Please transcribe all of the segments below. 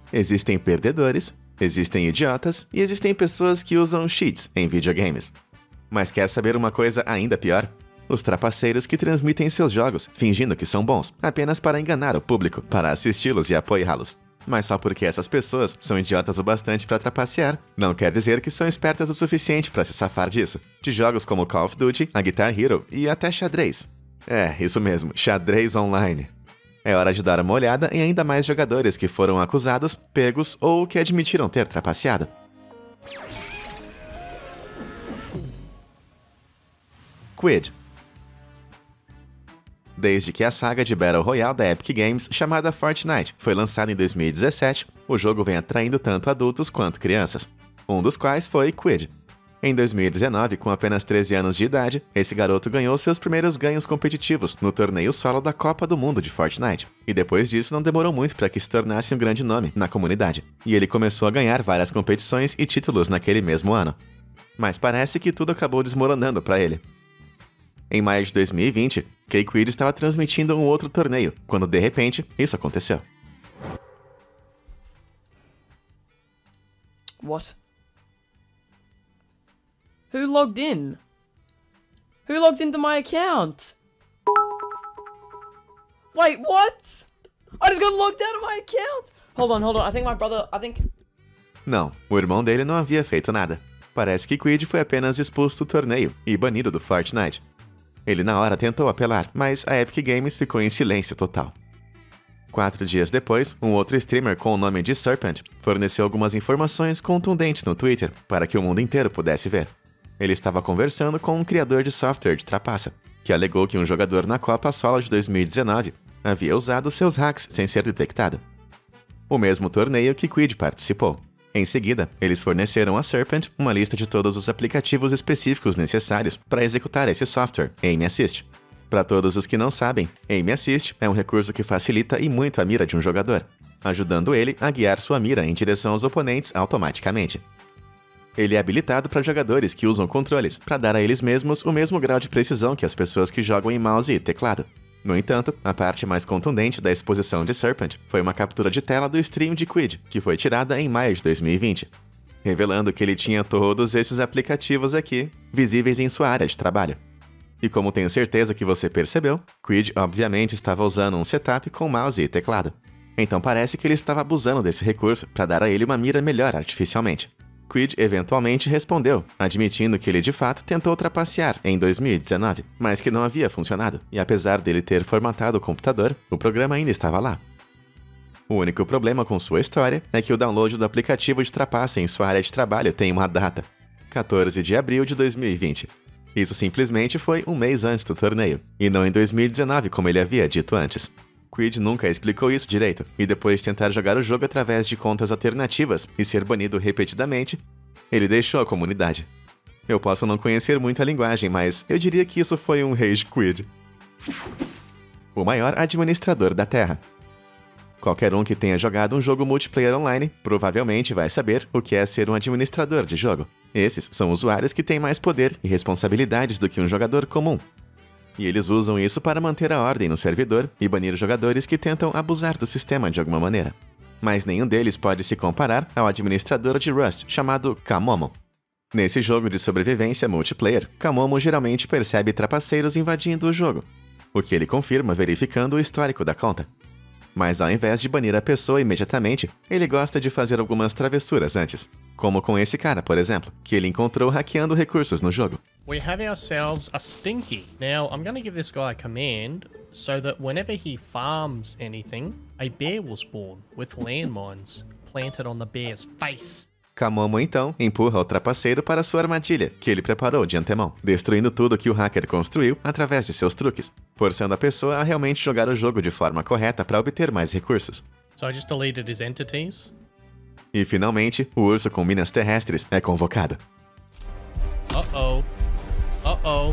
Existem perdedores, existem idiotas e existem pessoas que usam cheats em videogames. Mas quer saber uma coisa ainda pior? Os trapaceiros que transmitem seus jogos fingindo que são bons, apenas para enganar o público, para assisti-los e apoiá-los. Mas só porque essas pessoas são idiotas o bastante para trapacear, não quer dizer que são espertas o suficiente para se safar disso. De jogos como Call of Duty, a Guitar Hero e até xadrez. É, isso mesmo, xadrez online. É hora de dar uma olhada em ainda mais jogadores que foram acusados, pegos ou que admitiram ter trapaceado. Quid. Desde que a saga de Battle Royale da Epic Games, chamada Fortnite, foi lançada em 2017, o jogo vem atraindo tanto adultos quanto crianças, um dos quais foi Quid. Em 2019, com apenas 13 anos de idade, esse garoto ganhou seus primeiros ganhos competitivos no torneio solo da Copa do Mundo de Fortnite, e depois disso não demorou muito para que se tornasse um grande nome na comunidade, e ele começou a ganhar várias competições e títulos naquele mesmo ano. Mas parece que tudo acabou desmoronando para ele. Em maio de 2020, K-Quid estava transmitindo um outro torneio, quando de repente, isso aconteceu. What? Who logged in? Who logged into my account? Wait, what? I just got logged out of my account! Hold on, I think my brother, Não, o irmão dele não havia feito nada. Parece que Quid foi apenas expulso do torneio e banido do Fortnite. Ele na hora tentou apelar, mas a Epic Games ficou em silêncio total. 4 dias depois, um outro streamer com o nome de Serpent forneceu algumas informações contundentes no Twitter para que o mundo inteiro pudesse ver. Ele estava conversando com um criador de software de trapaça, que alegou que um jogador na Copa Solo de 2019 havia usado seus hacks sem ser detectado. O mesmo torneio que Quid participou. Em seguida, eles forneceram a Serpent uma lista de todos os aplicativos específicos necessários para executar esse software, Aim Assist. Para todos os que não sabem, Aim Assist é um recurso que facilita e muito a mira de um jogador, ajudando ele a guiar sua mira em direção aos oponentes automaticamente. Ele é habilitado para jogadores que usam controles, para dar a eles mesmos o mesmo grau de precisão que as pessoas que jogam em mouse e teclado. No entanto, a parte mais contundente da exposição de Serpent foi uma captura de tela do stream de Quid, que foi tirada em maio de 2020, revelando que ele tinha todos esses aplicativos aqui, visíveis em sua área de trabalho. E como tenho certeza que você percebeu, Quid obviamente estava usando um setup com mouse e teclado. Então parece que ele estava abusando desse recurso para dar a ele uma mira melhor artificialmente. Quid eventualmente respondeu, admitindo que ele de fato tentou trapacear em 2019, mas que não havia funcionado, e apesar dele ter formatado o computador, o programa ainda estava lá. O único problema com sua história é que o download do aplicativo de trapaça em sua área de trabalho tem uma data, 14 de abril de 2020. Isso simplesmente foi um mês antes do torneio, e não em 2019 como ele havia dito antes. Quid nunca explicou isso direito, e depois de tentar jogar o jogo através de contas alternativas e ser banido repetidamente, ele deixou a comunidade. Eu posso não conhecer muito a linguagem, mas eu diria que isso foi um rage quid. O maior administrador da Terra. Qualquer um que tenha jogado um jogo multiplayer online provavelmente vai saber o que é ser um administrador de jogo. Esses são usuários que têm mais poder e responsabilidades do que um jogador comum. E eles usam isso para manter a ordem no servidor e banir jogadores que tentam abusar do sistema de alguma maneira. Mas nenhum deles pode se comparar ao administrador de Rust chamado Kamomo. Nesse jogo de sobrevivência multiplayer, Kamomo geralmente percebe trapaceiros invadindo o jogo, o que ele confirma verificando o histórico da conta. Mas ao invés de banir a pessoa imediatamente, ele gosta de fazer algumas travessuras antes. Como com esse cara, por exemplo, que ele encontrou hackeando recursos no jogo. We have ourselves a Stinky. Now, I'm going to give this guy a command so that whenever he farms anything, a bear will spawn with landmines planted on the bear's face. Kamomo então empurra o trapaceiro para sua armadilha, que ele preparou de antemão, destruindo tudo que o hacker construiu através de seus truques, forçando a pessoa a realmente jogar o jogo de forma correta para obter mais recursos. So I just deleted his entities. E finalmente, o urso com minas terrestres é convocado. Uh-oh. Uh-oh.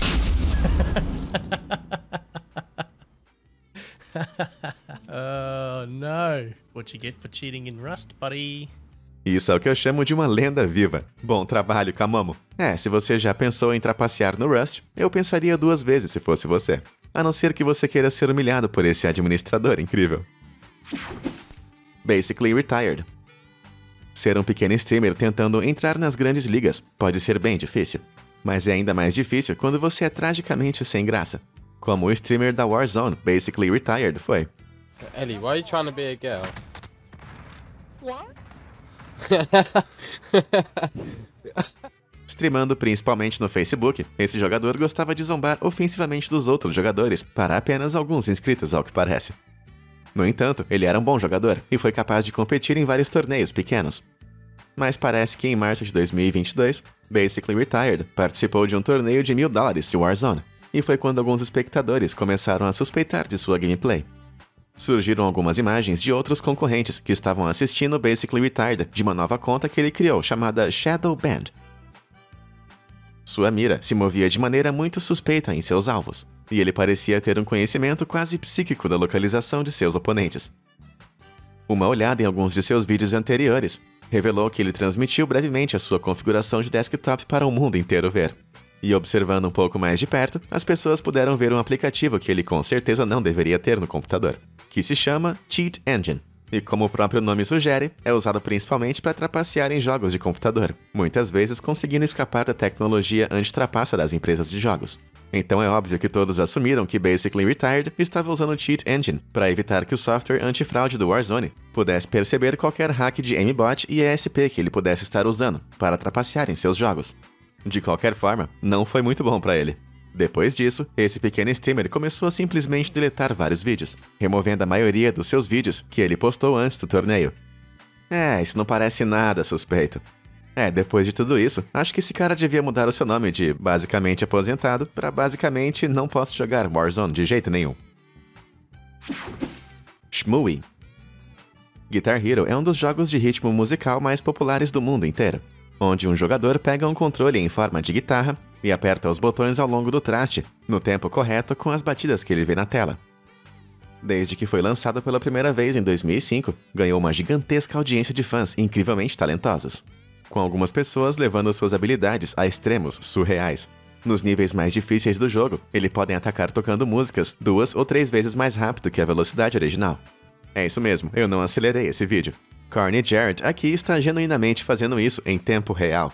Oh, no. What you get for cheating in Rust, buddy? Isso é o que eu chamo de uma lenda viva. Bom trabalho, Kamomo. Se você já pensou em trapacear no Rust, eu pensaria 2 vezes se fosse você. A não ser que você queira ser humilhado por esse administrador incrível. Basically Retired. Ser um pequeno streamer tentando entrar nas grandes ligas pode ser bem difícil, mas é ainda mais difícil quando você é tragicamente sem graça, como o streamer da Warzone, Basically Retired, foi. Ellie, why are you trying to be a girl? What? Streamando principalmente no Facebook, esse jogador gostava de zombar ofensivamente dos outros jogadores para apenas alguns inscritos, ao que parece. No entanto, ele era um bom jogador e foi capaz de competir em vários torneios pequenos. Mas parece que em março de 2022, Basically Retired participou de um torneio de $1000 de Warzone, e foi quando alguns espectadores começaram a suspeitar de sua gameplay. Surgiram algumas imagens de outros concorrentes que estavam assistindo Basically Retired de uma nova conta que ele criou, chamada Shadow Band. Sua mira se movia de maneira muito suspeita em seus alvos, e ele parecia ter um conhecimento quase psíquico da localização de seus oponentes. Uma olhada em alguns de seus vídeos anteriores revelou que ele transmitiu brevemente a sua configuração de desktop para o mundo inteiro ver. E observando um pouco mais de perto, as pessoas puderam ver um aplicativo que ele com certeza não deveria ter no computador, que se chama Cheat Engine. E como o próprio nome sugere, é usado principalmente para trapacear em jogos de computador, muitas vezes conseguindo escapar da tecnologia anti-trapaça das empresas de jogos. Então é óbvio que todos assumiram que Basically Retired estava usando o Cheat Engine para evitar que o software antifraude do Warzone pudesse perceber qualquer hack de aimbot e ESP que ele pudesse estar usando para trapacear em seus jogos. De qualquer forma, não foi muito bom para ele. Depois disso, esse pequeno streamer começou a simplesmente deletar vários vídeos, removendo a maioria dos seus vídeos que ele postou antes do torneio. Isso não parece nada suspeito. Depois de tudo isso, acho que esse cara devia mudar o seu nome de basicamente aposentado para basicamente não posso jogar Warzone de jeito nenhum. Shmooey. Guitar Hero é um dos jogos de ritmo musical mais populares do mundo inteiro, onde um jogador pega um controle em forma de guitarra e aperta os botões ao longo do traste, no tempo correto com as batidas que ele vê na tela. Desde que foi lançado pela primeira vez em 2005, ganhou uma gigantesca audiência de fãs incrivelmente talentosos, com algumas pessoas levando suas habilidades a extremos surreais. Nos níveis mais difíceis do jogo, ele pode atacar tocando músicas 2 ou 3 vezes mais rápido que a velocidade original. É isso mesmo, eu não acelerei esse vídeo. Corny Jared aqui está genuinamente fazendo isso em tempo real.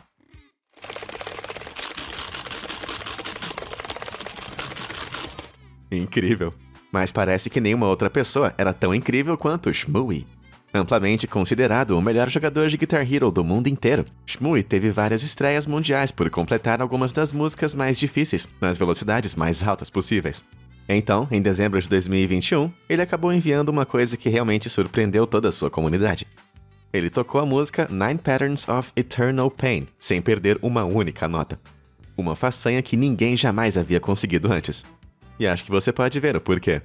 Incrível. Mas parece que nenhuma outra pessoa era tão incrível quanto Shmooey. Amplamente considerado o melhor jogador de Guitar Hero do mundo inteiro, Shmooey teve várias estreias mundiais por completar algumas das músicas mais difíceis, nas velocidades mais altas possíveis. Então, em dezembro de 2021, ele acabou enviando uma coisa que realmente surpreendeu toda a sua comunidade. Ele tocou a música Nine Patterns of Eternal Pain, sem perder uma única nota. Uma façanha que ninguém jamais havia conseguido antes. E acho que você pode ver o porquê.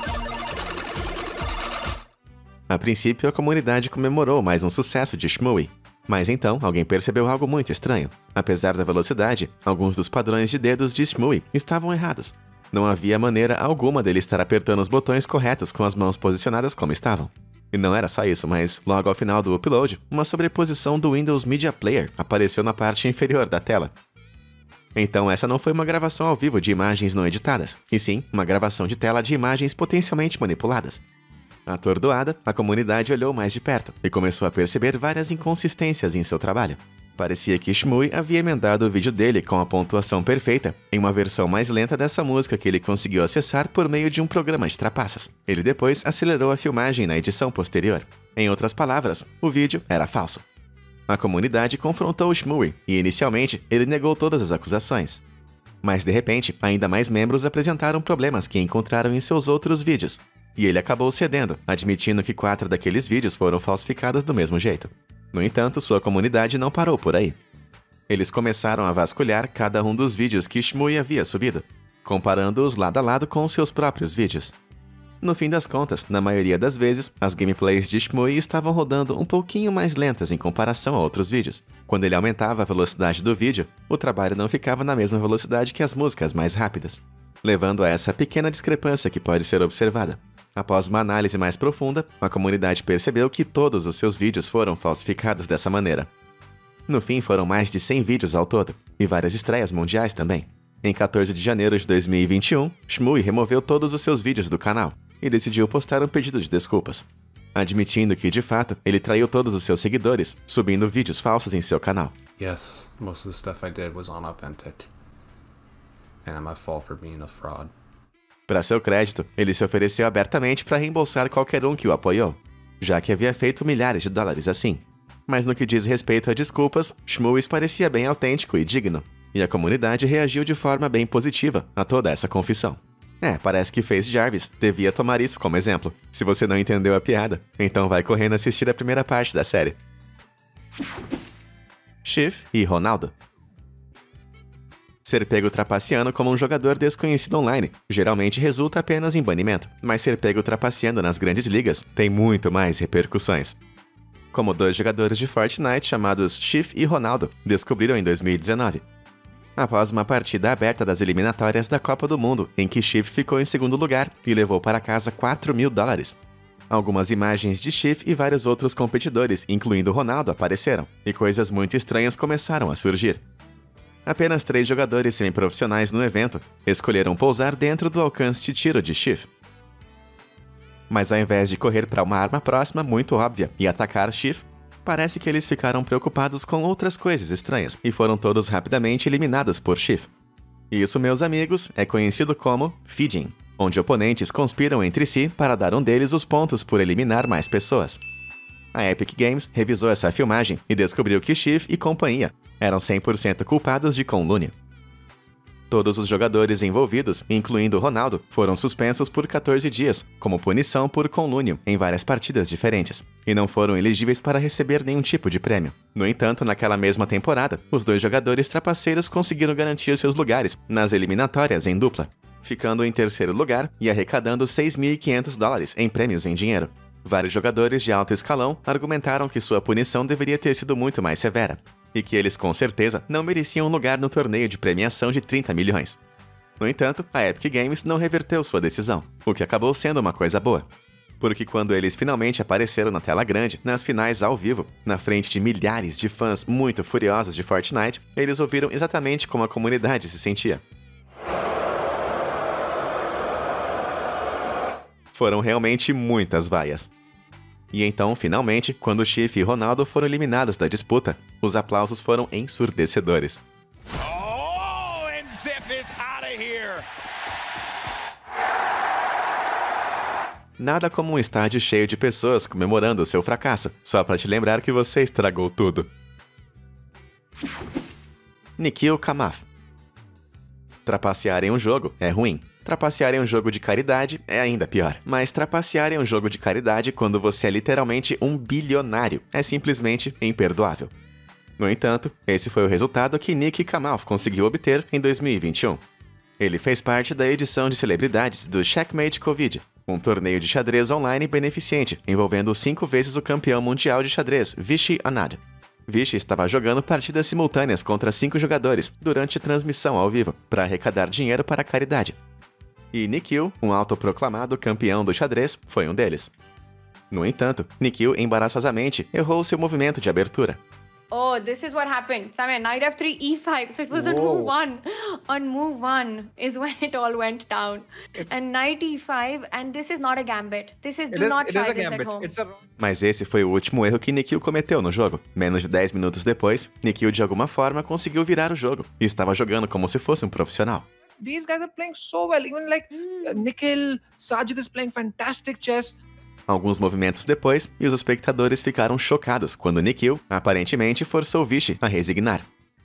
A princípio, a comunidade comemorou mais um sucesso de Shmooey. Mas então, alguém percebeu algo muito estranho. Apesar da velocidade, alguns dos padrões de dedos de Shmooey estavam errados. Não havia maneira alguma dele estar apertando os botões corretos com as mãos posicionadas como estavam. E não era só isso, mas logo ao final do upload, uma sobreposição do Windows Media Player apareceu na parte inferior da tela. Então essa não foi uma gravação ao vivo de imagens não editadas, e sim uma gravação de tela de imagens potencialmente manipuladas. Atordoada, a comunidade olhou mais de perto e começou a perceber várias inconsistências em seu trabalho. Parecia que Shmooey havia emendado o vídeo dele com a pontuação perfeita em uma versão mais lenta dessa música que ele conseguiu acessar por meio de um programa de trapaças. Ele depois acelerou a filmagem na edição posterior. Em outras palavras, o vídeo era falso. A comunidade confrontou Shmooey e, inicialmente, ele negou todas as acusações. Mas, de repente, ainda mais membros apresentaram problemas que encontraram em seus outros vídeos. E ele acabou cedendo, admitindo que 4 daqueles vídeos foram falsificados do mesmo jeito. No entanto, sua comunidade não parou por aí. Eles começaram a vasculhar cada um dos vídeos que Shmooey havia subido, comparando-os lado a lado com os seus próprios vídeos. No fim das contas, na maioria das vezes, as gameplays de Shmooey estavam rodando um pouquinho mais lentas em comparação a outros vídeos. Quando ele aumentava a velocidade do vídeo, o trabalho não ficava na mesma velocidade que as músicas mais rápidas, levando a essa pequena discrepância que pode ser observada. Após uma análise mais profunda, a comunidade percebeu que todos os seus vídeos foram falsificados dessa maneira. No fim, foram mais de 100 vídeos ao todo, e várias estreias mundiais também. Em 14 de janeiro de 2021, Shmooey removeu todos os seus vídeos do canal e decidiu postar um pedido de desculpas. admitindo que, de fato, ele traiu todos os seus seguidores, subindo vídeos falsos em seu canal. Yes, most of the stuff I did was unauthentic. And I'm at fault for being a fraud. Para seu crédito, ele se ofereceu abertamente para reembolsar qualquer um que o apoiou, já que havia feito milhares de dólares assim. Mas no que diz respeito a desculpas, Schmooze parecia bem autêntico e digno, e a comunidade reagiu de forma bem positiva a toda essa confissão. Parece que Face Jarvis devia tomar isso como exemplo. Se você não entendeu a piada, então vai correndo assistir a primeira parte da série. Schiff e Ronaldo. Ser pego trapaceando como um jogador desconhecido online geralmente resulta apenas em banimento, mas ser pego trapaceando nas grandes ligas tem muito mais repercussões. Como dois jogadores de Fortnite chamados Schiff e Ronaldo descobriram em 2019. Após uma partida aberta das eliminatórias da Copa do Mundo, em que Schiff ficou em segundo lugar e levou para casa $4.000. Algumas imagens de Schiff e vários outros competidores, incluindo Ronaldo, apareceram, e coisas muito estranhas começaram a surgir. Apenas 3 jogadores semiprofissionais no evento escolheram pousar dentro do alcance de tiro de Schiff. Mas ao invés de correr para uma arma próxima muito óbvia e atacar Schiff, parece que eles ficaram preocupados com outras coisas estranhas e foram todos rapidamente eliminados por Schiff. Isso, meus amigos, é conhecido como feeding, onde oponentes conspiram entre si para dar um deles os pontos por eliminar mais pessoas. A Epic Games revisou essa filmagem e descobriu que Schiff e companhia eram 100% culpados de conluio. Todos os jogadores envolvidos, incluindo Ronaldo, foram suspensos por 14 dias, como punição por conluio em várias partidas diferentes, e não foram elegíveis para receber nenhum tipo de prêmio. No entanto, naquela mesma temporada, os 2 jogadores trapaceiros conseguiram garantir seus lugares nas eliminatórias em dupla, ficando em terceiro lugar e arrecadando $6.500 em prêmios em dinheiro. Vários jogadores de alto escalão argumentaram que sua punição deveria ter sido muito mais severa, e que eles com certeza não mereciam um lugar no torneio de premiação de 30 milhões. No entanto, a Epic Games não reverteu sua decisão, o que acabou sendo uma coisa boa. Porque quando eles finalmente apareceram na tela grande, nas finais ao vivo, na frente de milhares de fãs muito furiosos de Fortnite, eles ouviram exatamente como a comunidade se sentia. Foram realmente muitas vaias. E então, finalmente, quando Schiff e Ronaldo foram eliminados da disputa, os aplausos foram ensurdecedores. Oh, and Ziff is out of here. Nada como um estádio cheio de pessoas comemorando o seu fracasso, só para te lembrar que você estragou tudo. Nikhil Kamath. Trapacear em um jogo é ruim. Trapacear em um jogo de caridade é ainda pior. Mas trapacear em um jogo de caridade quando você é literalmente um bilionário é simplesmente imperdoável. No entanto, esse foi o resultado que Nick Kamath conseguiu obter em 2021. Ele fez parte da edição de celebridades do Checkmate Covid, um torneio de xadrez online beneficente envolvendo 5 vezes o campeão mundial de xadrez, Vishy Anand. Vishy estava jogando partidas simultâneas contra 5 jogadores durante a transmissão ao vivo para arrecadar dinheiro para a caridade. E Nikhil, um autoproclamado campeão do xadrez, foi um deles. No entanto, Nikhil embaraçosamente errou seu movimento de abertura. Oh, this is what happened. Samir, knight f3, e5. So it was on move 1. On move 1 is when it all went down. And knight e5, and this is not a gambit. This is, do not try this at home. Mas esse foi o último erro que Nikhil cometeu no jogo. Menos de 10 minutos depois, Nikhil de alguma forma conseguiu virar o jogo e estava jogando como se fosse um profissional. These guys are playing so well. Even like Nikhil, Sajid is playing fantastic chess. Alguns movimentos depois, e os espectadores ficaram chocados quando Nikhil, aparentemente, forçou Vishy a resignar.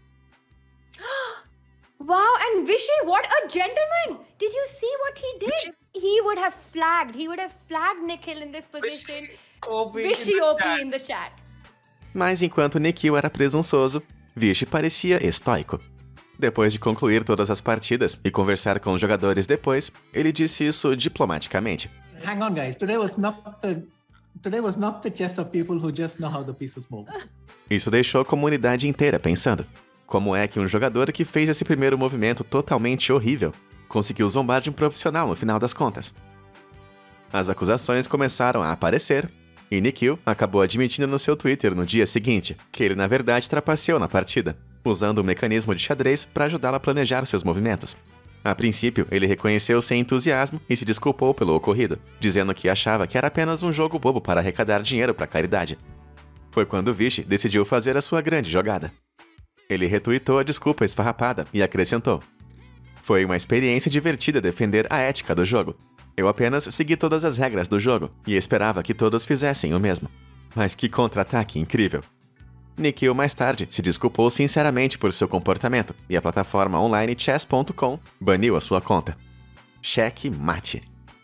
Wow, and Vishy, what a gentleman! Did you see what he did? He would have flagged Nikhil in this position. Vishy OP in the chat. Mas enquanto Nikhil era presunçoso, Vishy parecia estoico. Depois de concluir todas as partidas e conversar com os jogadores depois, ele disse isso diplomaticamente. Hang on, guys. Today was not the chess of people who just know how the pieces move. Isso deixou a comunidade inteira pensando. Como é que um jogador que fez esse primeiro movimento totalmente horrível conseguiu zombar de um profissional no final das contas? As acusações começaram a aparecer, e Nikhil acabou admitindo no seu Twitter no dia seguinte que ele na verdade trapaceou na partida, usando um mecanismo de xadrez para ajudá-lo a planejar seus movimentos. A princípio, ele reconheceu sem entusiasmo e se desculpou pelo ocorrido, dizendo que achava que era apenas um jogo bobo para arrecadar dinheiro para caridade. Foi quando Vichy decidiu fazer a sua grande jogada. Ele retweetou a desculpa esfarrapada e acrescentou: "Foi uma experiência divertida defender a ética do jogo. Eu apenas segui todas as regras do jogo e esperava que todos fizessem o mesmo. Mas que contra-ataque incrível!" Nikhil mais tarde se desculpou sinceramente por seu comportamento e a plataforma online chess.com baniu a sua conta. Cheque mate.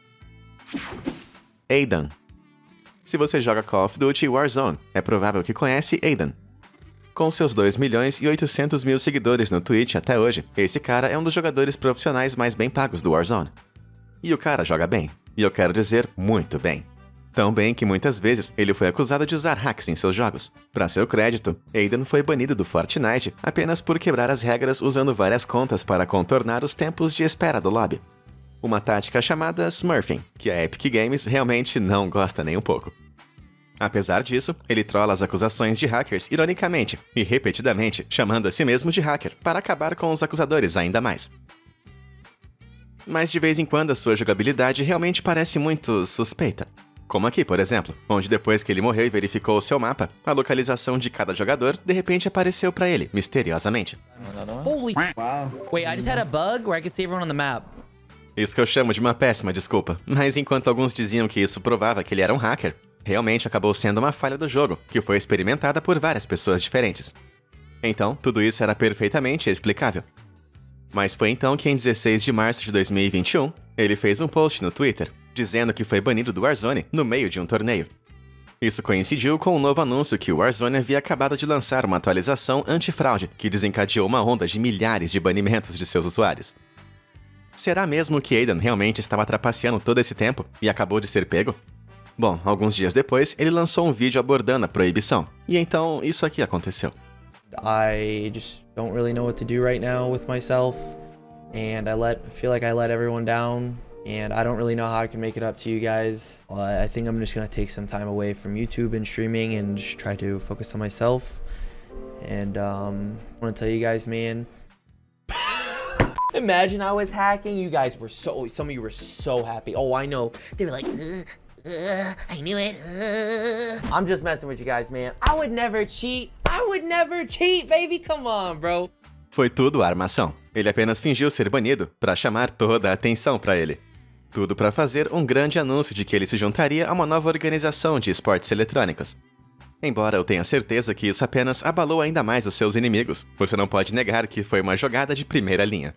Aidan. Se você joga Call of Duty Warzone, é provável que conhece Aidan. Com seus 2.800.000 seguidores no Twitch até hoje, esse cara é um dos jogadores profissionais mais bem pagos do Warzone. E o cara joga bem, e eu quero dizer muito bem. Tão bem que muitas vezes ele foi acusado de usar hacks em seus jogos. Para seu crédito, Aidan foi banido do Fortnite apenas por quebrar as regras usando várias contas para contornar os tempos de espera do lobby. Uma tática chamada smurfing, que a Epic Games realmente não gosta nem um pouco. Apesar disso, ele trola as acusações de hackers ironicamente e repetidamente, chamando a si mesmo de hacker para acabar com os acusadores ainda mais. Mas de vez em quando a sua jogabilidade realmente parece muito suspeita. Como aqui, por exemplo, onde depois que ele morreu e verificou o seu mapa, a localização de cada jogador de repente apareceu pra ele, misteriosamente. Holy wow. Wait, I just had a bug where I could see everyone on the map. Isso que eu chamo de uma péssima desculpa, mas enquanto alguns diziam que isso provava que ele era um hacker, realmente acabou sendo uma falha do jogo, que foi experimentada por várias pessoas diferentes. Então, tudo isso era perfeitamente explicável. Mas foi então que em 16 de março de 2021, ele fez um post no Twitter, dizendo que foi banido do Warzone no meio de um torneio. Isso coincidiu com um novo anúncio que o Warzone havia acabado de lançar uma atualização antifraude que desencadeou uma onda de milhares de banimentos de seus usuários. Será mesmo que Aidan realmente estava trapaceando todo esse tempo e acabou de ser pego? Bom, alguns dias depois, ele lançou um vídeo abordando a proibição, e então isso aqui aconteceu. I just don't really know what to do right now with myself, and I feel like I let everyone down. And I don't really know how I can make it up to you guys. I think I'm just gonna take some time away from YouTube and streaming and just try to focus on myself. And I want to tell you guys, man. Imagine I was hacking. You guys were some of you were so happy. Oh, I know. They were like, I knew it. I'm just messing with you guys, man. I would never cheat. I would never cheat, baby. Come on, bro. Foi tudo armação. Ele apenas fingiu ser banido para chamar toda a atenção para ele. Tudo para fazer um grande anúncio de que ele se juntaria a uma nova organização de esportes eletrônicos. Embora eu tenha certeza que isso apenas abalou ainda mais os seus inimigos, você não pode negar que foi uma jogada de primeira linha.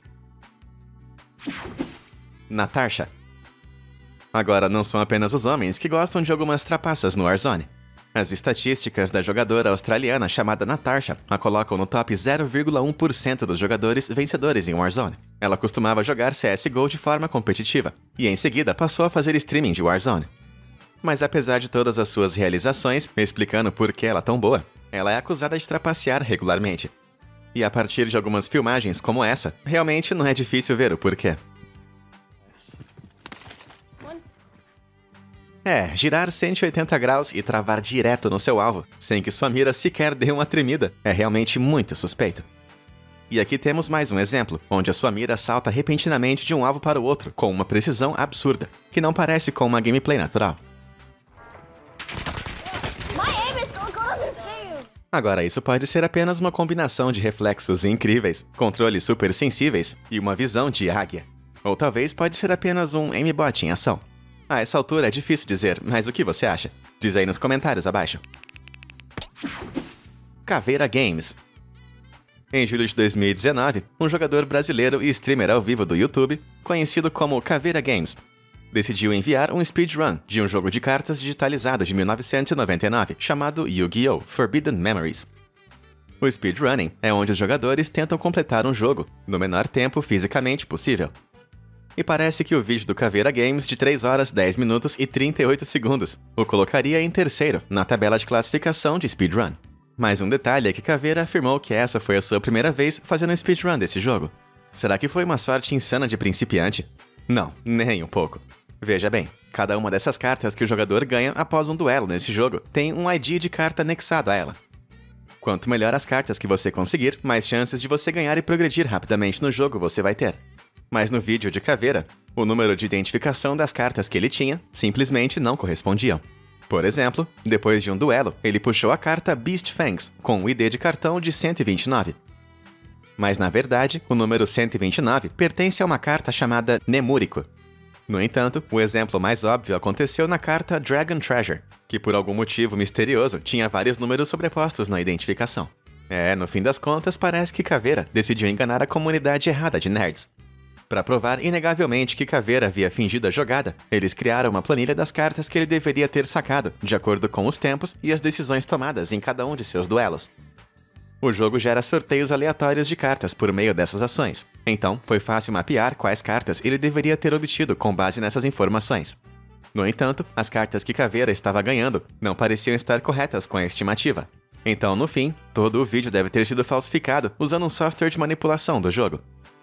Natasha. Agora não são apenas os homens que gostam de algumas trapaças no Warzone. As estatísticas da jogadora australiana chamada Natasha a colocam no top 0,1% dos jogadores vencedores em Warzone. Ela costumava jogar CSGO de forma competitiva, e em seguida passou a fazer streaming de Warzone. Mas apesar de todas as suas realizações, explicando por que ela é tão boa, ela é acusada de trapacear regularmente. E a partir de algumas filmagens como essa, realmente não é difícil ver o porquê. Girar 180 graus e travar direto no seu alvo, sem que sua mira sequer dê uma tremida, é realmente muito suspeito. E aqui temos mais um exemplo, onde a sua mira salta repentinamente de um alvo para o outro, com uma precisão absurda, que não parece com uma gameplay natural. Agora, isso pode ser apenas uma combinação de reflexos incríveis, controles super sensíveis e uma visão de águia. Ou talvez pode ser apenas um aimbot em ação. A essa altura é difícil dizer, mas o que você acha? Diz aí nos comentários abaixo. Caveira Games. Em julho de 2019, um jogador brasileiro e streamer ao vivo do YouTube, conhecido como Caveira Games, decidiu enviar um speedrun de um jogo de cartas digitalizado de 1999, chamado Yu-Gi-Oh! Forbidden Memories. O speedrunning é onde os jogadores tentam completar um jogo, no menor tempo fisicamente possível. E parece que o vídeo do Caveira Games de 3 horas, 10 minutos e 38 segundos o colocaria em terceiro na tabela de classificação de speedrun. Mais um detalhe é que Caveira afirmou que essa foi a sua primeira vez fazendo um speedrun desse jogo. Será que foi uma sorte insana de principiante? Não, nem um pouco. Veja bem, cada uma dessas cartas que o jogador ganha após um duelo nesse jogo tem um ID de carta anexado a ela. Quanto melhor as cartas que você conseguir, mais chances de você ganhar e progredir rapidamente no jogo você vai ter. Mas no vídeo de Caveira, o número de identificação das cartas que ele tinha simplesmente não correspondiam. Por exemplo, depois de um duelo, ele puxou a carta Beast Fangs, com um ID de cartão de 129. Mas na verdade, o número 129 pertence a uma carta chamada Nemúrico. No entanto, o exemplo mais óbvio aconteceu na carta Dragon Treasure, que por algum motivo misterioso tinha vários números sobrepostos na identificação. No fim das contas, parece que Caveira decidiu enganar a comunidade errada de nerds. Para provar inegavelmente que Caveira havia fingido a jogada, eles criaram uma planilha das cartas que ele deveria ter sacado, de acordo com os tempos e as decisões tomadas em cada um de seus duelos. O jogo gera sorteios aleatórios de cartas por meio dessas ações, então foi fácil mapear quais cartas ele deveria ter obtido com base nessas informações. No entanto, as cartas que Caveira estava ganhando não pareciam estar corretas com a estimativa. Então, no fim, todo o vídeo deve ter sido falsificado usando um software de manipulação do jogo.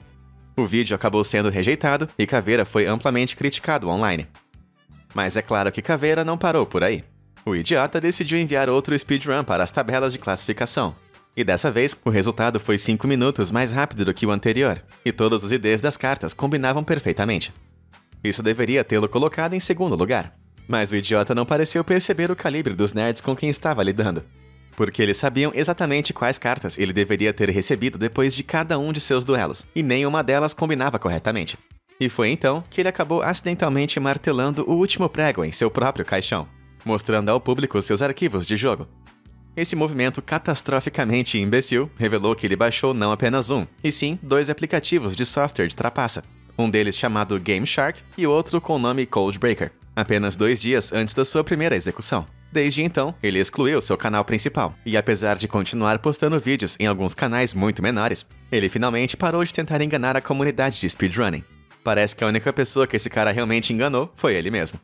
O vídeo acabou sendo rejeitado e Caveira foi amplamente criticado online. Mas é claro que Caveira não parou por aí. O idiota decidiu enviar outro speedrun para as tabelas de classificação. E dessa vez, o resultado foi 5 minutos mais rápido do que o anterior, e todos os IDs das cartas combinavam perfeitamente. Isso deveria tê-lo colocado em segundo lugar. Mas o idiota não pareceu perceber o calibre dos nerds com quem estava lidando. Porque eles sabiam exatamente quais cartas ele deveria ter recebido depois de cada um de seus duelos, e nenhuma delas combinava corretamente. E foi então que ele acabou acidentalmente martelando o último prego em seu próprio caixão, mostrando ao público seus arquivos de jogo. Esse movimento catastroficamente imbecil revelou que ele baixou não apenas um, e sim 2 aplicativos de software de trapaça, um deles chamado Game Shark e o outro com o nome Codebreaker, apenas 2 dias antes da sua primeira execução. Desde então, ele excluiu seu canal principal, e apesar de continuar postando vídeos em alguns canais muito menores, ele finalmente parou de tentar enganar a comunidade de speedrunning. Parece que a única pessoa que esse cara realmente enganou foi ele mesmo.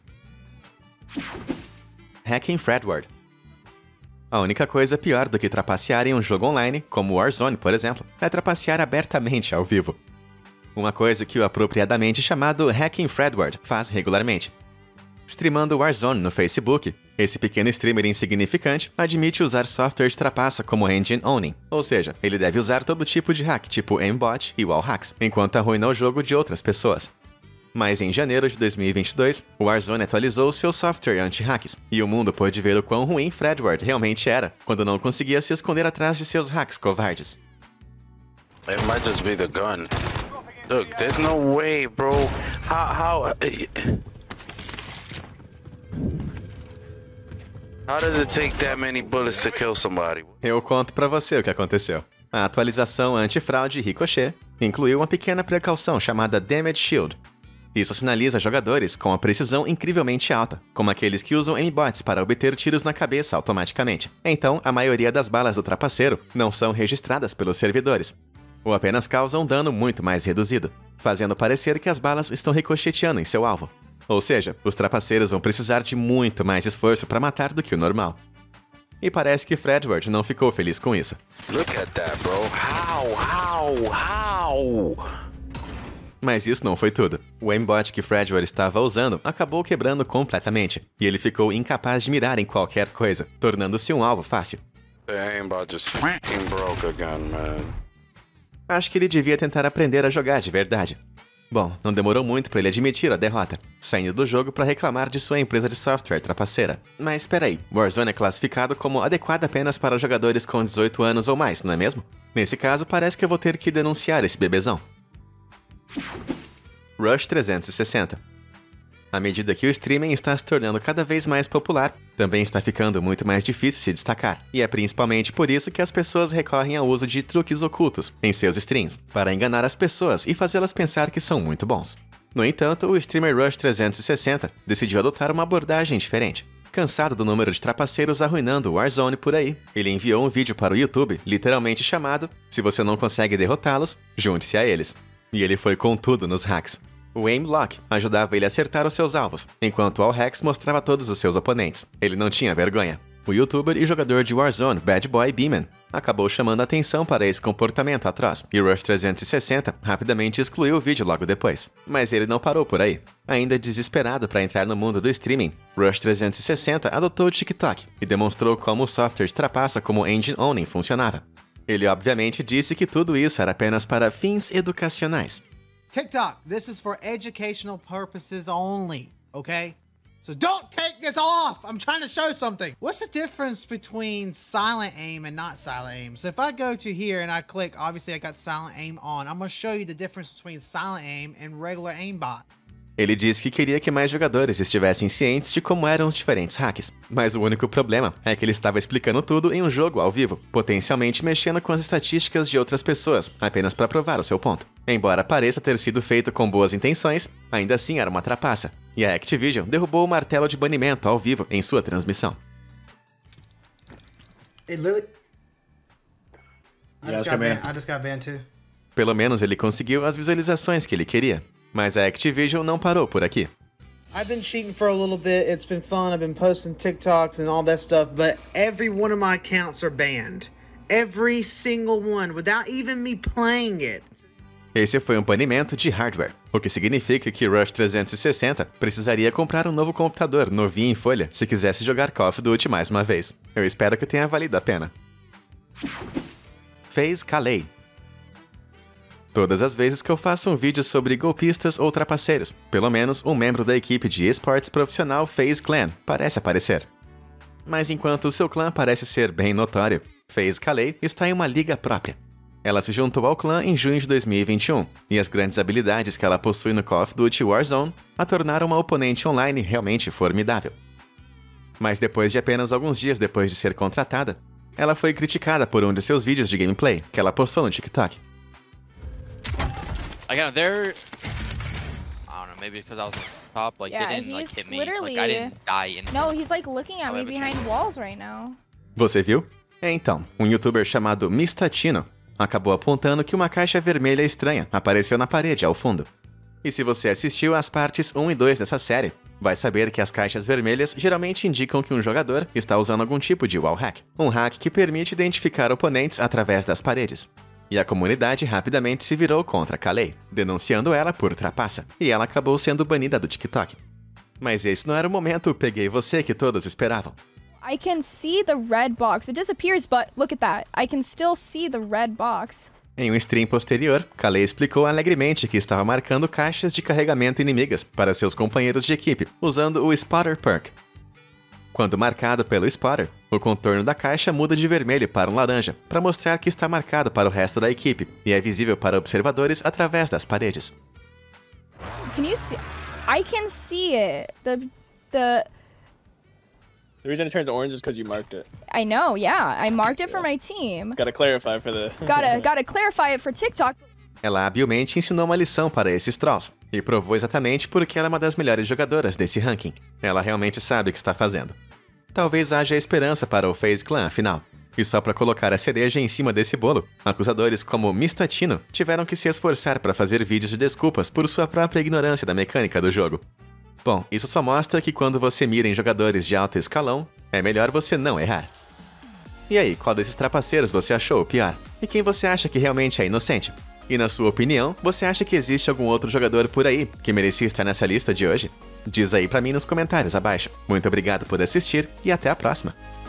Hacking Fredward. A única coisa pior do que trapacear em um jogo online, como Warzone, por exemplo, é trapacear abertamente ao vivo. Uma coisa que o apropriadamente chamado Hacking Fredward faz regularmente. Streamando Warzone no Facebook, esse pequeno streamer insignificante admite usar software de trapaça como Engine Owning, ou seja, ele deve usar todo tipo de hack, tipo aimbot e wall hacks, enquanto arruina o jogo de outras pessoas. Mas em janeiro de 2022, o Warzone atualizou seu software anti-hacks, e o mundo pôde ver o quão ruim Fredward realmente era, quando não conseguia se esconder atrás de seus hacks covardes. It might just be the gun. Look, there's no way, bro. How does it take that many bullets to kill somebody? Eu conto pra você o que aconteceu. A atualização anti-fraude Ricochet incluiu uma pequena precaução chamada Damage Shield. Isso sinaliza jogadores com uma precisão incrivelmente alta, como aqueles que usam aimbots para obter tiros na cabeça automaticamente. Então, a maioria das balas do trapaceiro não são registradas pelos servidores, ou apenas causam um dano muito mais reduzido, fazendo parecer que as balas estão ricocheteando em seu alvo. Ou seja, os trapaceiros vão precisar de muito mais esforço para matar do que o normal. E parece que Fredward não ficou feliz com isso. Look at that, bro. How? Mas isso não foi tudo. O aimbot que Fredward estava usando acabou quebrando completamente, e ele ficou incapaz de mirar em qualquer coisa, tornando-se um alvo fácil. The aimbot just fucking broke again, man. Acho que ele devia tentar aprender a jogar de verdade. Bom, não demorou muito para ele admitir a derrota, saindo do jogo para reclamar de sua empresa de software trapaceira. Mas espera aí, Warzone é classificado como adequado apenas para jogadores com 18 anos ou mais, não é mesmo? Nesse caso, parece que eu vou ter que denunciar esse bebezão. Rush 360. À medida que o streaming está se tornando cada vez mais popular, também está ficando muito mais difícil se destacar, e é principalmente por isso que as pessoas recorrem ao uso de truques ocultos em seus streams, para enganar as pessoas e fazê-las pensar que são muito bons. No entanto, o streamer Rush 360 decidiu adotar uma abordagem diferente. Cansado do número de trapaceiros arruinando o Warzone por aí, ele enviou um vídeo para o YouTube, literalmente chamado "Se você não consegue derrotá-los, junte-se a eles". E ele foi com tudo nos hacks. O Aim Lock ajudava ele a acertar os seus alvos, enquanto o All Hacks mostrava todos os seus oponentes. Ele não tinha vergonha. O youtuber e jogador de Warzone, Bad Boy Beeman, acabou chamando a atenção para esse comportamento atroz, e Rush 360 rapidamente excluiu o vídeo logo depois. Mas ele não parou por aí. Ainda desesperado para entrar no mundo do streaming, Rush 360 adotou o TikTok e demonstrou como o software de trapaça como Engine Owning funcionava. Ele obviamente disse que tudo isso era apenas para fins educacionais. TikTok, this is for educational purposes only, okay? So don't take this off. I'm trying to show something. What's the difference between silent aim and not silent aim? So if I go to here and I click, obviously I got silent aim on. I'm going to show you the difference between silent aim and regular aimbot. Ele disse que queria que mais jogadores estivessem cientes de como eram os diferentes hacks, mas o único problema é que ele estava explicando tudo em um jogo ao vivo, potencialmente mexendo com as estatísticas de outras pessoas, apenas para provar o seu ponto. Embora pareça ter sido feito com boas intenções, ainda assim era uma trapaça, e a Activision derrubou o martelo de banimento ao vivo em sua transmissão. I just got banned too. Pelo menos ele conseguiu as visualizações que ele queria. Mas a Activision não parou por aqui. I've been cheating for a little bit. It's been fun. I've been posting TikToks and all that stuff, but every one of my accounts are banned. Every single one, without even me playing it. Esse foi um banimento de hardware, o que significa que Rush 360 precisaria comprar um novo computador novinho em folha se quisesse jogar Call of Duty mais uma vez. Eu espero que tenha valido a pena. FaZe Callais. Todas as vezes que eu faço um vídeo sobre golpistas ou trapaceiros, pelo menos um membro da equipe de esportes profissional FaZe Clan parece aparecer. Mas enquanto o seu clã parece ser bem notório, FaZe Callais está em uma liga própria. Ela se juntou ao clã em junho de 2021, e as grandes habilidades que ela possui no Call of Duty Warzone a tornaram uma oponente online realmente formidável. Mas depois de apenas alguns dias depois de ser contratada, ela foi criticada por um de seus vídeos de gameplay que ela postou no TikTok. Again, they're... I don't know, maybe because I was on top, like, they didn't, like, hit me. Like, I didn't die instantly. No, he's, like, looking at me behind walls right now. Você viu? Então, um youtuber chamado Mistatino acabou apontando que uma caixa vermelha estranha apareceu na parede ao fundo. E se você assistiu às partes 1 e 2 dessa série, vai saber que as caixas vermelhas geralmente indicam que um jogador está usando algum tipo de wallhack, um hack que permite identificar oponentes através das paredes. E a comunidade rapidamente se virou contra Callais, denunciando ela por trapaça, e ela acabou sendo banida do TikTok. Mas esse não era o momento peguei você que todos esperavam. I can see the red box. It disappears, but look at that. I can still see the red box. Em um stream posterior, Callais explicou alegremente que estava marcando caixas de carregamento inimigas para seus companheiros de equipe, usando o Spotter Perk. Quando marcado pelo Spotter, o contorno da caixa muda de vermelho para um laranja, para mostrar que está marcado para o resto da equipe, e é visível para observadores através das paredes. Can you see? I can see it. The reason it turns orange is because you marked it. I know, yeah. I marked it for my team. Gotta clarify for the... Gotta clarify it for TikTok. Ela habilmente ensinou uma lição para esses trolls, e provou exatamente porque ela é uma das melhores jogadoras desse ranking. Ela realmente sabe o que está fazendo. Talvez haja esperança para o FaZe Clan, afinal. E só para colocar a cereja em cima desse bolo, acusadores como Mistatino tiveram que se esforçar para fazer vídeos de desculpas por sua própria ignorância da mecânica do jogo. Bom, isso só mostra que quando você mira em jogadores de alto escalão, é melhor você não errar. E aí, qual desses trapaceiros você achou o pior? E quem você acha que realmente é inocente? E na sua opinião, você acha que existe algum outro jogador por aí que merecia estar nessa lista de hoje? Diz aí pra mim nos comentários abaixo. Muito obrigado por assistir e até a próxima!